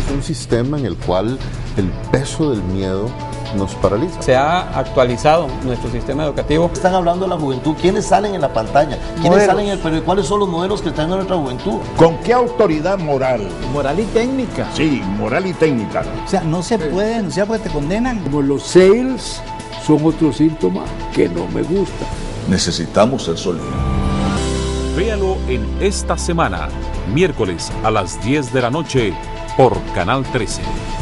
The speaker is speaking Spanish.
un sistema en el cual el peso del miedo nos paraliza. Se ha actualizado nuestro sistema educativo. Están hablando de la juventud. ¿Quiénes salen en la pantalla? ¿Quiénes salen en el periódico? ¿Cuáles son los modelos que están en nuestra juventud? ¿Con qué autoridad moral? Moral y técnica. Sí, moral y técnica. O sea, no se puede denunciar porque te condenan. Como los sales son otro síntoma que no me gusta. Necesitamos ser sólidos. Véalo en Esta Semana, miércoles a las 10 de la noche por Canal 13.